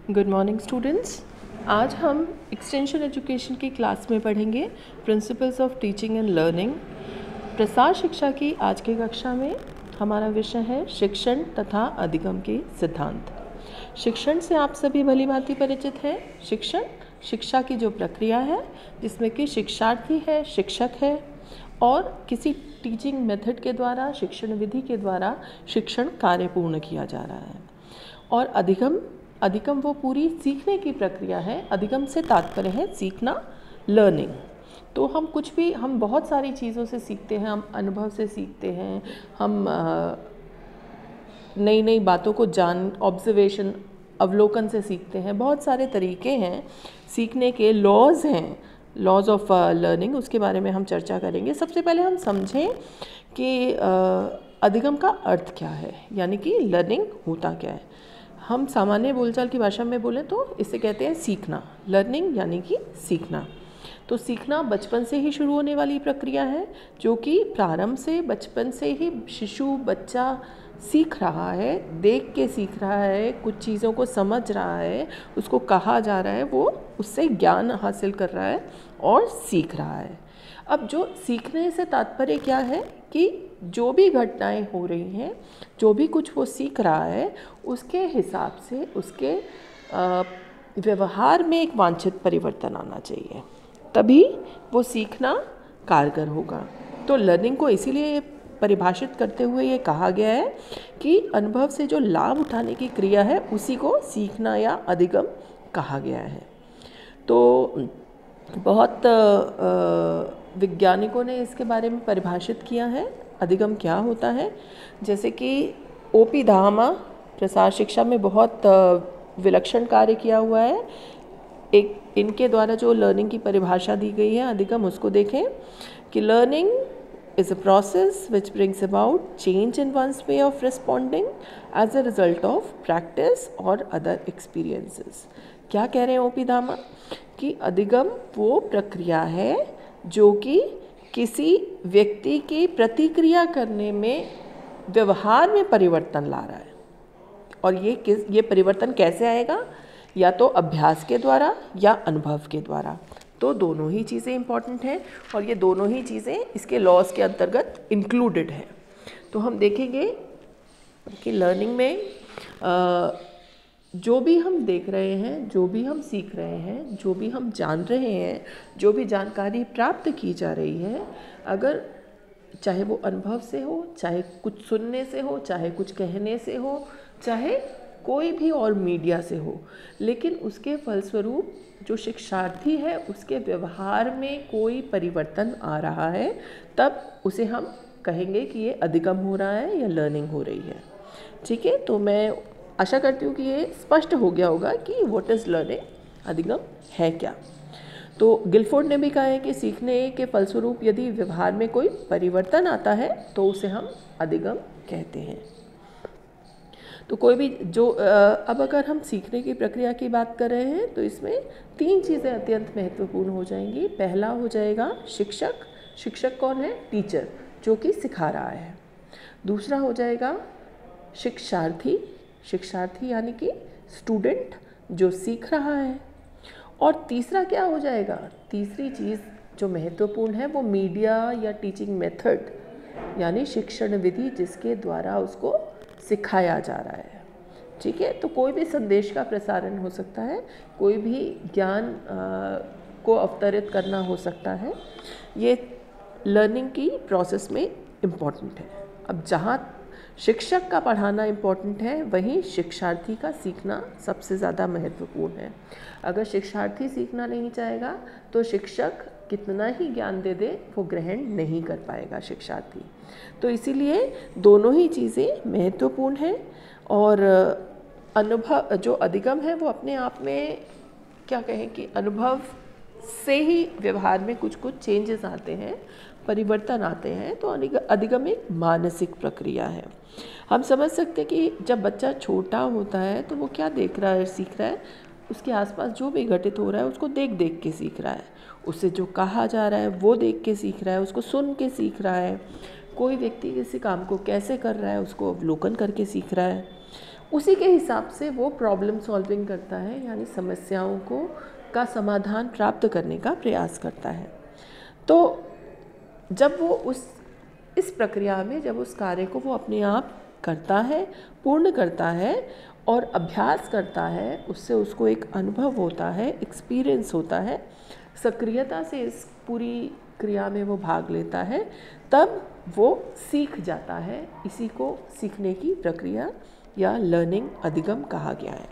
Good morning students. आज हम extension education की क्लास में पढ़ेंगे principles of teaching and learning. प्रसार शिक्षा की आज की कक्षा में हमारा विषय है शिक्षण तथा अधिगम के सिद्धांत। शिक्षण से आप सभी भली भांति परिचित हैं। शिक्षण शिक्षा की जो प्रक्रिया है जिसमें कि शिक्षार्थी है, शिक्षक है और किसी टीचिंग मेथड के द्वारा, शिक्षण विधि के द्वारा शिक्षण कार्य पूर्ण किया जा रहा है। और अधिगम वो पूरी सीखने की प्रक्रिया है। अधिगम से तात्पर्य है सीखना, लर्निंग। तो हम बहुत सारी चीज़ों से सीखते हैं। हम अनुभव से सीखते हैं, हम नई नई बातों को ऑब्जर्वेशन, अवलोकन से सीखते हैं। बहुत सारे तरीके हैं सीखने के, लॉज हैं, लॉज ऑफ लर्निंग, उसके बारे में हम चर्चा करेंगे। सबसे पहले हम समझें कि अधिगम का अर्थ क्या है, यानी कि लर्निंग होता क्या है। हम सामान्य बोलचाल की भाषा में बोलें तो इसे कहते हैं सीखना। लर्निंग यानी कि सीखना। तो सीखना बचपन से ही शुरू होने वाली प्रक्रिया है, जो कि प्रारंभ से, बचपन से ही बच्चा सीख रहा है, देख के सीख रहा है, कुछ चीज़ों को समझ रहा है, उसको कहा जा रहा है, वो उससे ज्ञान हासिल कर रहा है और सीख रहा है। अब जो सीखने से तात्पर्य क्या है कि जो भी घटनाएं हो रही हैं, जो भी कुछ वो सीख रहा है, उसके हिसाब से उसके व्यवहार में एक वांछित परिवर्तन आना चाहिए, तभी वो सीखना कारगर होगा। तो लर्निंग को इसीलिए परिभाषित करते हुए ये कहा गया है कि अनुभव से जो लाभ उठाने की क्रिया है उसी को सीखना या अधिगम कहा गया है। तो बहुत वैज्ञानिकों ने इसके बारे में परिभाषित किया है अधिगम क्या होता है। जैसे कि O.P. धामा प्रसार शिक्षा में बहुत विलक्षण कार्य किया हुआ है। इनके द्वारा जो लर्निंग की परिभाषा दी गई है अधिगम, उसको देखें कि learning is a process which brings about change in one's way of responding as a result of practice or other experiences। क्या कह रहे हैं O.P. धामा कि अधिगम वो प्रक्रिया है जो कि किसी व्यक्ति की प्रतिक्रिया करने में, व्यवहार में परिवर्तन ला रहा है। और ये परिवर्तन कैसे आएगा? या तो अभ्यास के द्वारा या अनुभव के द्वारा। तो दोनों ही चीज़ें इम्पॉर्टेंट हैं और ये दोनों ही चीज़ें इसके लॉज के अंतर्गत इंक्लूडेड हैं। तो हम देखेंगे कि लर्निंग में जो भी हम देख रहे हैं, जो भी हम सीख रहे हैं, जो भी हम जान रहे हैं, जो भी जानकारी प्राप्त की जा रही है, अगर चाहे वो अनुभव से हो, चाहे कुछ सुनने से हो, चाहे कुछ कहने से हो, चाहे कोई भी और मीडिया से हो, लेकिन उसके फलस्वरूप जो शिक्षार्थी है उसके व्यवहार में कोई परिवर्तन आ रहा है, तब उसे हम कहेंगे कि ये अधिगम हो रहा है या लर्निंग हो रही है। ठीक है, तो मैं आशा करती हूँ कि ये स्पष्ट हो गया होगा कि व्हाट इज़ लर्निंग, अधिगम है क्या। तो गिलफोर्ड ने भी कहा है कि सीखने के फलस्वरूप यदि व्यवहार में कोई परिवर्तन आता है तो उसे हम अधिगम कहते हैं। तो कोई भी जो अब अगर हम सीखने की प्रक्रिया की बात कर रहे हैं तो इसमें 3 चीज़ें अत्यंत महत्वपूर्ण हो जाएंगी। पहला हो जाएगा शिक्षक। शिक्षक कौन है? टीचर, जो कि सिखा रहा है। दूसरा हो जाएगा शिक्षार्थी। शिक्षार्थी यानी कि स्टूडेंट जो सीख रहा है। और तीसरा क्या हो जाएगा? तीसरी चीज़ जो महत्वपूर्ण है वो मीडिया या टीचिंग मेथड, यानी शिक्षण विधि जिसके द्वारा उसको सिखाया जा रहा है। ठीक है, तो कोई भी संदेश का प्रसारण हो सकता है, कोई भी ज्ञान को अवतरित करना हो सकता है। ये लर्निंग की प्रोसेस में इम्पॉर्टेंट है। अब जहाँ शिक्षक का पढ़ाना इम्पॉर्टेंट है, वहीं शिक्षार्थी का सीखना सबसे ज़्यादा महत्वपूर्ण है। अगर शिक्षार्थी सीखना नहीं चाहेगा तो शिक्षक कितना ही ज्ञान दे दे वो ग्रहण नहीं कर पाएगा शिक्षार्थी। तो इसीलिए दोनों ही चीज़ें महत्वपूर्ण हैं। और अनुभव जो अधिगम है वो अपने आप में क्या कहें कि अनुभव से ही व्यवहार में कुछ कुछ चेंजेस आते हैं, परिवर्तन आते हैं। तो अधिगम एक मानसिक प्रक्रिया है। हम समझ सकते हैं कि जब बच्चा छोटा होता है तो वो क्या देख रहा है, सीख रहा है, उसके आसपास जो भी घटित हो रहा है उसको देख देख के सीख रहा है। उससे जो कहा जा रहा है वो देख के सीख रहा है, उसको सुन के सीख रहा है। कोई व्यक्ति किसी काम को कैसे कर रहा है उसको अवलोकन करके सीख रहा है। उसी के हिसाब से वो प्रॉब्लम सॉल्विंग करता है, यानी समस्याओं का समाधान प्राप्त करने का प्रयास करता है। तो जब वो इस प्रक्रिया में जब उस कार्य को वो अपने आप करता है, पूर्ण करता है और अभ्यास करता है, उससे उसको एक अनुभव होता है, एक्सपीरियंस होता है, सक्रियता से इस पूरी क्रिया में वो भाग लेता है, तब वो सीख जाता है। इसी को सीखने की प्रक्रिया या लर्निंग अधिगम कहा गया है।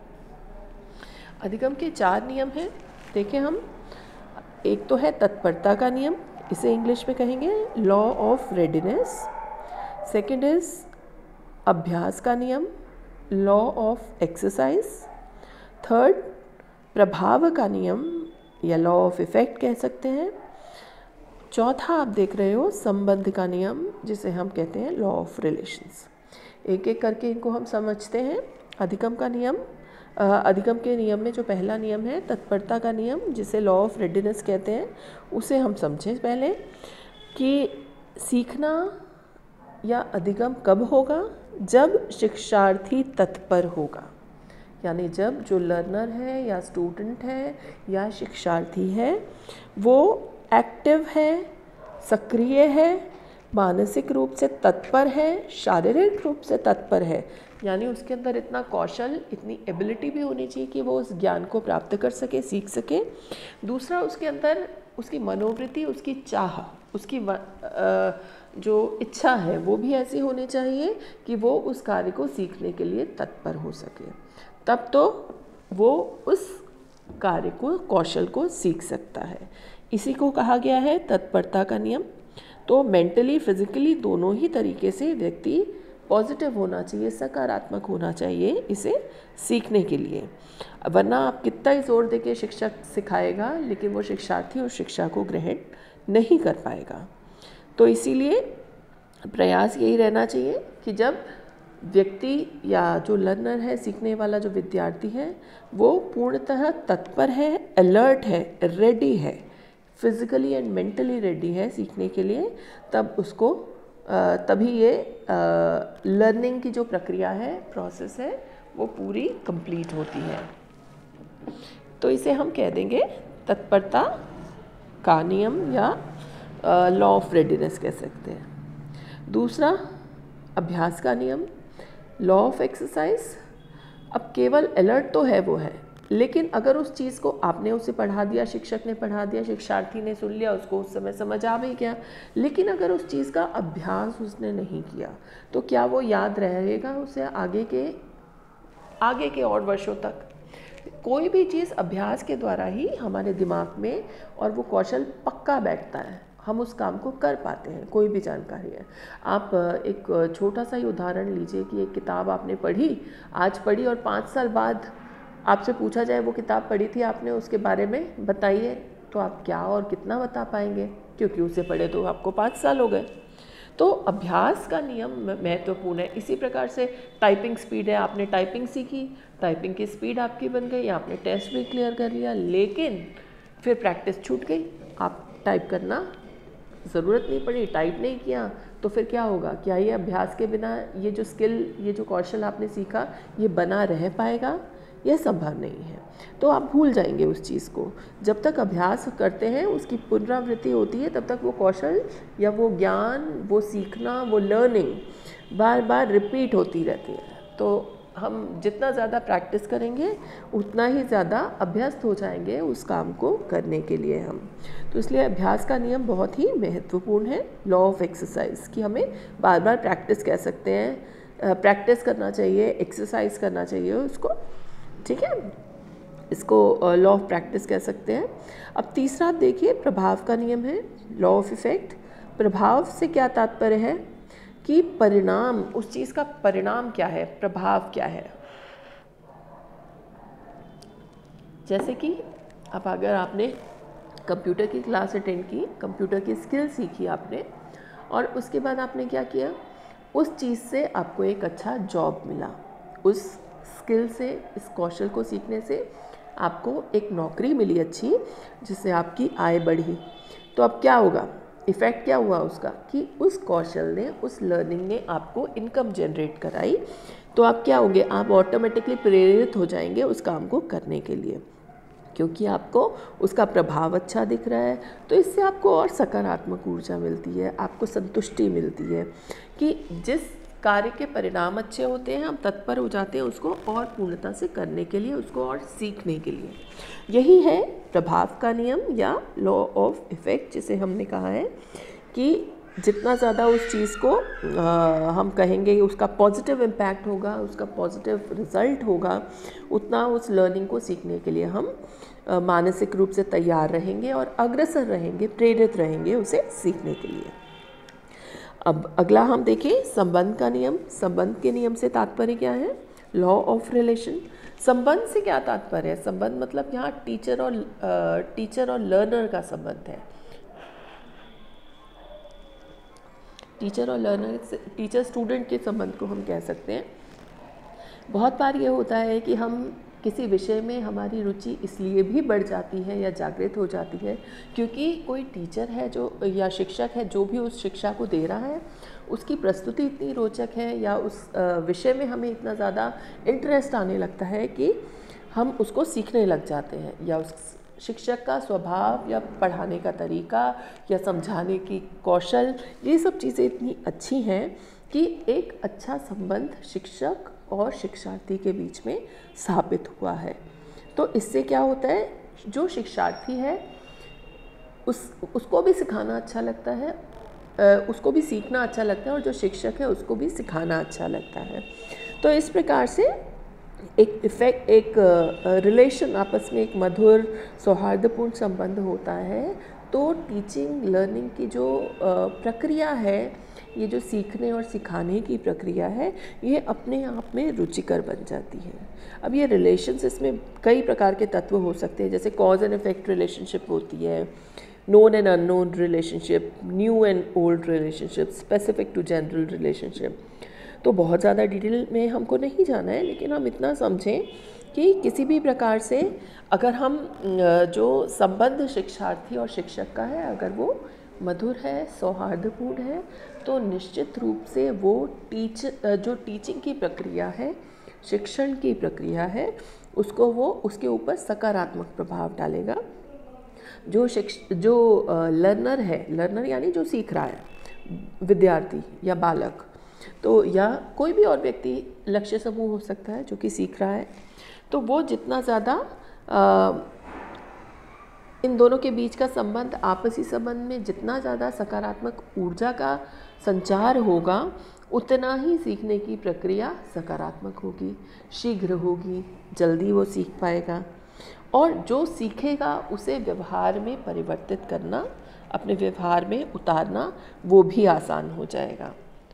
अधिगम के 4 नियम हैं, देखें हम। एक तो है तत्परता का नियम, इसे इंग्लिश में कहेंगे law of readiness. Second is अभ्यास का नियम, लॉ ऑफ एक्सरसाइज। थर्ड प्रभाव का नियम या लॉ ऑफ इफेक्ट कह सकते हैं। चौथा आप देख रहे हो संबंध का नियम, जिसे हम कहते हैं लॉ ऑफ रिलेशंस। एक एक करके इनको हम समझते हैं। अधिगम का नियम, अधिगम के नियम में जो पहला नियम है तत्परता का नियम, जिसे लॉ ऑफ रेडीनेस कहते हैं, उसे हम समझें पहले कि सीखना या अधिगम कब होगा, जब शिक्षार्थी तत्पर होगा, यानी जब जो लर्नर है या स्टूडेंट है या शिक्षार्थी है वो एक्टिव है, सक्रिय है, मानसिक रूप से तत्पर है, शारीरिक रूप से तत्पर है, यानी उसके अंदर इतना कौशल, इतनी एबिलिटी भी होनी चाहिए कि वो उस ज्ञान को प्राप्त कर सके, सीख सके। दूसरा, उसके अंदर उसकी मनोवृत्ति, उसकी चाह, उसकी जो इच्छा है वो भी ऐसी होनी चाहिए कि वो उस कार्य को सीखने के लिए तत्पर हो सके, तब तो वो उस कार्य को, कौशल को सीख सकता है। इसी को कहा गया है तत्परता का नियम। तो मेंटली, फिजिकली दोनों ही तरीके से व्यक्ति पॉजिटिव होना चाहिए, सकारात्मक होना चाहिए इसे सीखने के लिए, वरना आप कितना ही जोर देके शिक्षक सिखाएगा लेकिन वो शिक्षार्थी उस शिक्षा को ग्रहण नहीं कर पाएगा। तो इसीलिए प्रयास यही रहना चाहिए कि जब व्यक्ति या जो लर्नर है, सीखने वाला जो विद्यार्थी है, वो पूर्णतः तत्पर है, अलर्ट है, रेडी है, फिजिकली एंड मेंटली रेडी है सीखने के लिए, तब उसको तभी ये लर्निंग की जो प्रक्रिया है, प्रोसेस है, वो पूरी कंप्लीट होती है। तो इसे हम कह देंगे तत्परता का नियम या लॉ ऑफ रेडीनेस कह सकते हैं। दूसरा अभ्यास का नियम, लॉ ऑफ एक्सरसाइज। अब केवल अलर्ट तो है वो है, लेकिन अगर उस चीज़ को आपने उसे पढ़ा दिया, शिक्षक ने पढ़ा दिया, शिक्षार्थी ने सुन लिया, उसको उस समय समझ आ भी गया, लेकिन अगर उस चीज़ का अभ्यास उसने नहीं किया तो क्या वो याद रहेगा उसे आगे के और वर्षों तक? कोई भी चीज़ अभ्यास के द्वारा ही हमारे दिमाग में और वो कौशल पक्का बैठता है, हम उस काम को कर पाते हैं। कोई भी जानकारी है, आप एक छोटा सा ही उदाहरण लीजिए कि एक किताब आपने पढ़ी, आज पढ़ी, और 5 साल बाद आपसे पूछा जाए वो किताब पढ़ी थी आपने, उसके बारे में बताइए, तो आप क्या और कितना बता पाएंगे, क्योंकि उसे पढ़े तो आपको 5 साल हो गए। तो अभ्यास का नियम महत्वपूर्ण है। इसी प्रकार से टाइपिंग स्पीड है, आपने टाइपिंग सीखी, टाइपिंग की स्पीड आपकी बन गई, आपने टेस्ट भी क्लियर कर लिया, लेकिन फिर प्रैक्टिस छूट गई, आप टाइप करना ज़रूरत नहीं पड़ी, टाइप नहीं किया, तो फिर क्या होगा? क्या ये अभ्यास के बिना ये जो स्किल, ये जो कौशल आपने सीखा, ये बना रह पाएगा? यह संभव नहीं है। तो आप भूल जाएंगे उस चीज़ को। जब तक अभ्यास करते हैं, उसकी पुनरावृत्ति होती है, तब तक वो कौशल या वो ज्ञान, वो सीखना, वो लर्निंग बार बार रिपीट होती रहती है। तो हम जितना ज़्यादा प्रैक्टिस करेंगे उतना ही ज़्यादा अभ्यस्त हो जाएंगे उस काम को करने के लिए हम। तो इसलिए अभ्यास का नियम बहुत ही महत्वपूर्ण है, लॉ ऑफ एक्सरसाइज, कि हमें बार बार प्रैक्टिस कह सकते हैं, प्रैक्टिस करना चाहिए, एक्सरसाइज करना चाहिए उसको, ठीक है। इसको लॉ ऑफ प्रैक्टिस कह सकते हैं। अब तीसरा देखिए, प्रभाव का नियम है, लॉ ऑफ इफेक्ट। प्रभाव से क्या तात्पर्य है कि परिणाम, उस चीज़ का परिणाम क्या है, प्रभाव क्या है। जैसे कि अब अगर आपने कंप्यूटर की क्लास अटेंड की, कंप्यूटर की स्किल सीखी आपने, और उसके बाद आपने क्या किया, उस चीज़ से आपको एक अच्छा जॉब मिला, उस स्किल से, इस कौशल को सीखने से आपको एक नौकरी मिली अच्छी, जिससे आपकी आय बढ़ी। तो अब क्या होगा, इफ़ेक्ट क्या हुआ उसका, कि उस कौशल ने, उस लर्निंग ने आपको इनकम जनरेट कराई, तो आप क्या होंगे, आप ऑटोमेटिकली प्रेरित हो जाएंगे उस काम को करने के लिए, क्योंकि आपको उसका प्रभाव अच्छा दिख रहा है। तो इससे आपको और सकारात्मक ऊर्जा मिलती है, आपको संतुष्टि मिलती है कि जिस कार्य के परिणाम अच्छे होते हैं हम तत्पर हो जाते हैं उसको और पूर्णता से करने के लिए, उसको और सीखने के लिए। यही है प्रभाव का नियम या लॉ ऑफ इफ़ेक्ट, जिसे हमने कहा है कि जितना ज़्यादा उस चीज़ को हम कहेंगे उसका पॉजिटिव इम्पैक्ट होगा, उसका पॉजिटिव रिज़ल्ट होगा, उतना उस लर्निंग को सीखने के लिए हम मानसिक रूप से तैयार रहेंगे और अग्रसर रहेंगे, प्रेरित रहेंगे उसे सीखने के लिए। अब अगला हम देखें संबंध का नियम। संबंध के नियम से तात्पर्य क्या है? Law of relation. संबंध से क्या तात्पर्य है? संबंध मतलब यहाँ टीचर और लर्नर का संबंध है। टीचर और लर्नर से, टीचर स्टूडेंट के संबंध को हम कह सकते हैं। बहुत बार ये होता है कि हम किसी विषय में हमारी रुचि इसलिए भी बढ़ जाती है या जागृत हो जाती है क्योंकि कोई टीचर है जो या शिक्षक है जो भी उस शिक्षा को दे रहा है, उसकी प्रस्तुति इतनी रोचक है या उस विषय में हमें इतना ज़्यादा इंटरेस्ट आने लगता है कि हम उसको सीखने लग जाते हैं, या उस शिक्षक का स्वभाव या पढ़ाने का तरीका या समझाने की कौशल, ये सब चीज़ें इतनी अच्छी हैं कि एक अच्छा संबंध शिक्षक और शिक्षार्थी के बीच में स्थापित हुआ है। तो इससे क्या होता है, जो शिक्षार्थी है उसको भी सिखाना अच्छा लगता है, उसको भी सीखना अच्छा लगता है, और जो शिक्षक है उसको भी सिखाना अच्छा लगता है। तो इस प्रकार से एक रिलेशन, आपस में एक मधुर सौहार्दपूर्ण संबंध होता है। तो टीचिंग लर्निंग की जो प्रक्रिया है, ये जो सीखने और सिखाने की प्रक्रिया है, ये अपने आप में रुचिकर बन जाती है। अब ये रिलेशंस, इसमें कई प्रकार के तत्व हो सकते हैं, जैसे कॉज एंड इफेक्ट रिलेशनशिप होती है, known and unknown relationship, new and old relationship, specific to general relationship. तो बहुत ज़्यादा डिटेल में हमको नहीं जाना है, लेकिन हम इतना समझें कि किसी भी प्रकार से अगर हम जो संबंध शिक्षार्थी और शिक्षक का है, अगर वो मधुर है, सौहार्दपूर्ण है, तो निश्चित रूप से वो जो टीचिंग की प्रक्रिया है, शिक्षण की प्रक्रिया है, उसको वो उसके ऊपर सकारात्मक प्रभाव डालेगा। जो लर्नर है, लर्नर यानी जो सीख रहा है, विद्यार्थी या बालक, तो या कोई भी और व्यक्ति, लक्ष्य समूह हो सकता है जो कि सीख रहा है, तो वो जितना ज़्यादा इन दोनों के बीच का संबंध, आपसी संबंध में जितना ज़्यादा सकारात्मक ऊर्जा का संचार होगा, उतना ही सीखने की प्रक्रिया सकारात्मक होगी, शीघ्र होगी, जल्दी वो सीख पाएगा, और जो सीखेगा उसे व्यवहार में परिवर्तित करना, अपने व्यवहार में उतारना, वो भी आसान हो जाएगा।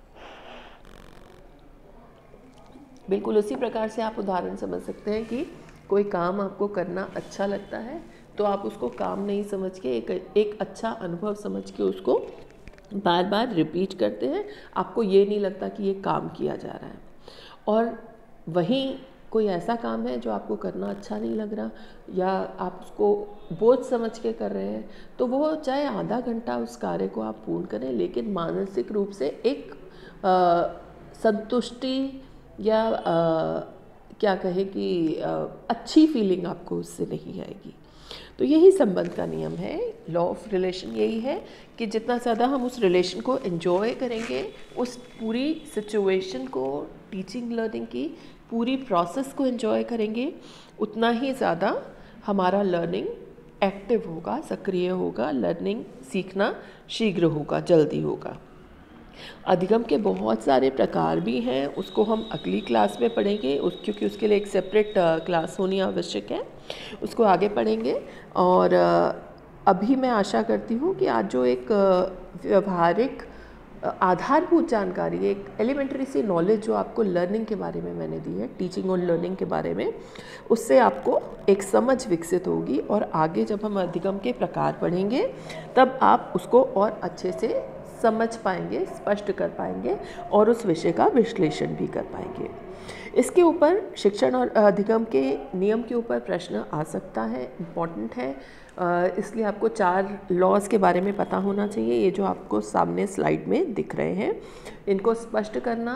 बिल्कुल उसी प्रकार से आप उदाहरण समझ सकते हैं कि कोई काम आपको करना अच्छा लगता है, तो आप उसको काम नहीं समझ के एक अच्छा अनुभव समझ के उसको बार बार रिपीट करते हैं। आपको ये नहीं लगता कि ये काम किया जा रहा है। और वहीं कोई ऐसा काम है जो आपको करना अच्छा नहीं लग रहा, या आप उसको बोझ समझ के कर रहे हैं, तो वो चाहे आधा घंटा उस कार्य को आप पूर्ण करें, लेकिन मानसिक रूप से एक संतुष्टि या क्या कहे कि अच्छी फीलिंग आपको उससे नहीं आएगी। तो यही संबंध का नियम है, लॉ ऑफ रिलेशन यही है कि जितना ज़्यादा हम उस रिलेशन को एंजॉय करेंगे, उस पूरी सिचुएशन को, टीचिंग लर्निंग की पूरी प्रोसेस को एंजॉय करेंगे, उतना ही ज़्यादा हमारा लर्निंग एक्टिव होगा, सक्रिय होगा, लर्निंग सीखना शीघ्र होगा, जल्दी होगा। अधिगम के बहुत सारे प्रकार भी हैं, उसको हम अगली क्लास में पढ़ेंगे, क्योंकि उसके लिए एक सेपरेट क्लास होनी आवश्यक है, उसको आगे पढ़ेंगे। और अभी मैं आशा करती हूँ कि आज जो एक व्यवहारिक आधारभूत जानकारी, एक एलिमेंट्री सी नॉलेज जो आपको लर्निंग के बारे में मैंने दी है, टीचिंग और लर्निंग के बारे में, उससे आपको एक समझ विकसित होगी, और आगे जब हम अधिगम के प्रकार पढ़ेंगे तब आप उसको और अच्छे से समझ पाएंगे, स्पष्ट कर पाएंगे, और उस विषय का विश्लेषण भी कर पाएंगे। इसके ऊपर शिक्षण और अधिगम के नियम के ऊपर प्रश्न आ सकता है, इम्पॉर्टेंट है, इसलिए आपको 4 लॉज के बारे में पता होना चाहिए। ये जो आपको सामने स्लाइड में दिख रहे हैं, इनको स्पष्ट करना,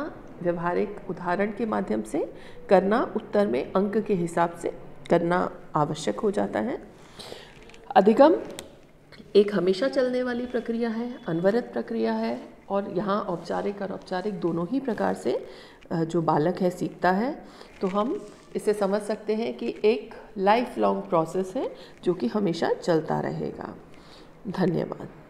व्यवहारिक उदाहरण के माध्यम से करना, उत्तर में अंक के हिसाब से करना आवश्यक हो जाता है। अधिगम एक हमेशा चलने वाली प्रक्रिया है, अनवरत प्रक्रिया है, और यहाँ औपचारिक और औपचारिक दोनों ही प्रकार से जो बालक है सीखता है। तो हम इसे समझ सकते हैं कि एक लाइफ लॉन्ग प्रोसेस है जो कि हमेशा चलता रहेगा। धन्यवाद।